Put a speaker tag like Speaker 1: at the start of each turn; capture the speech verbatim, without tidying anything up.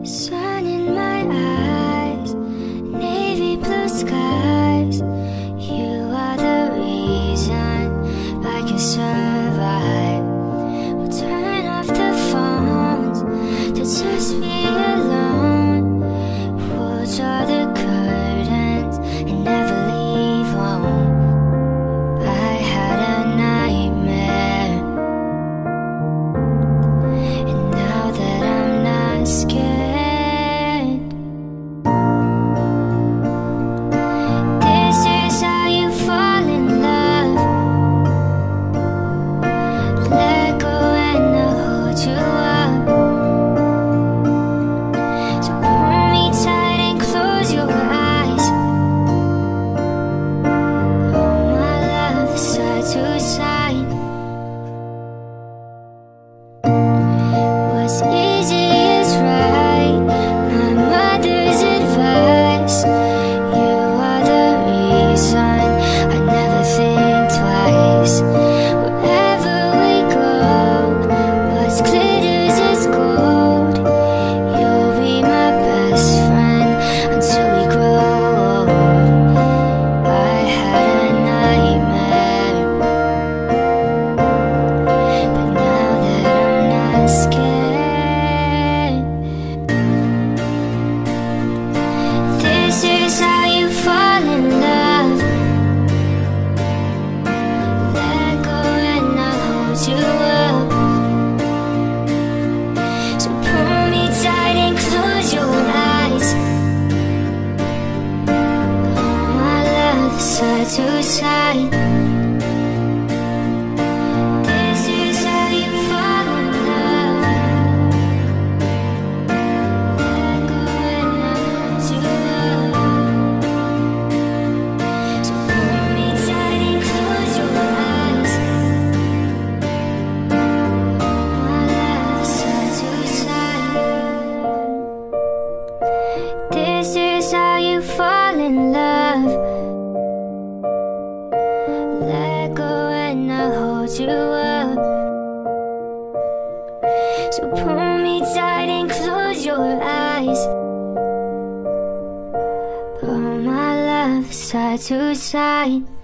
Speaker 1: Sun in my eyes, navy blue skies. You are the reason I can survive. We'll turn off the phones to just be alone. We'll draw the curtains and never leave home. I had a nightmare, and now that I'm not scared. To side. This is how you fall in love. Let go and I hold you up. So hold me tight and close your eyes. Hold my love side to side. This is how you fall in love. Let go and I'll hold you up. So pull me tight and close your eyes. Pull my love side to side.